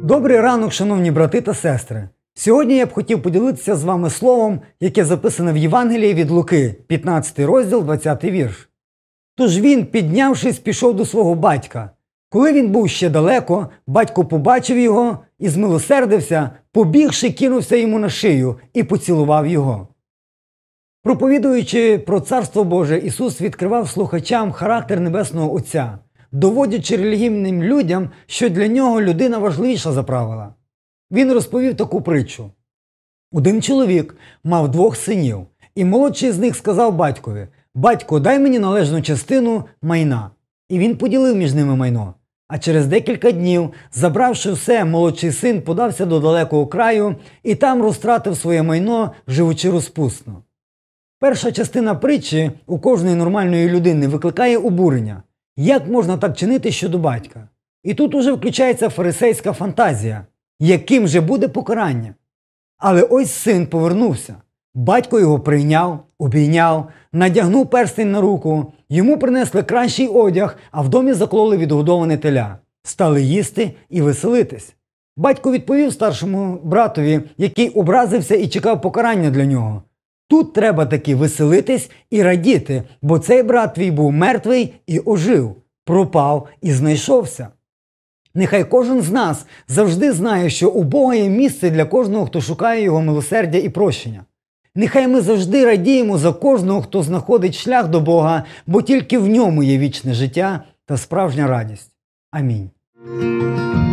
Добрий ранок, шановні брати та сестри! Сьогодні я б хотів поділитися з вами словом, яке записане в Євангелії від Луки, 15 розділ, 20 вірш. Тож він, піднявшись, пішов до свого батька. Коли він був ще далеко, батько побачив його і змилосердився, побігши, кинувся йому на шию і поцілував його. Проповідуючи про Царство Боже, Ісус відкривав слухачам характер Небесного Отця, доводячи релігійним людям, що для нього людина важливіша за правила. Він розповів таку притчу. Один чоловік мав 2 синів, і молодший з них сказав батькові: «Батько, дай мені належну частину майна». І він поділив між ними майно. А через декілька днів, забравши все, молодший син подався до далекого краю і там розтратив своє майно, живучи розпусно. Перша частина притчі у кожної нормальної людини викликає обурення. Як можна так чинити щодо батька? І тут уже включається фарисейська фантазія. Яким же буде покарання? Але ось син повернувся. Батько його прийняв, обійняв, надягнув перстень на руку, йому принесли кращий одяг, а в домі заклали відгодоване теля. Стали їсти і веселитись. Батько відповів старшому братові, який образився і чекав покарання для нього: «Тут треба таки веселитись і радіти, бо цей брат твій був мертвий і ожив, пропав і знайшовся». Нехай кожен з нас завжди знає, що у Бога є місце для кожного, хто шукає Його милосердя і прощення. Нехай ми завжди радіємо за кожного, хто знаходить шлях до Бога, бо тільки в ньому є вічне життя та справжня радість. Амінь.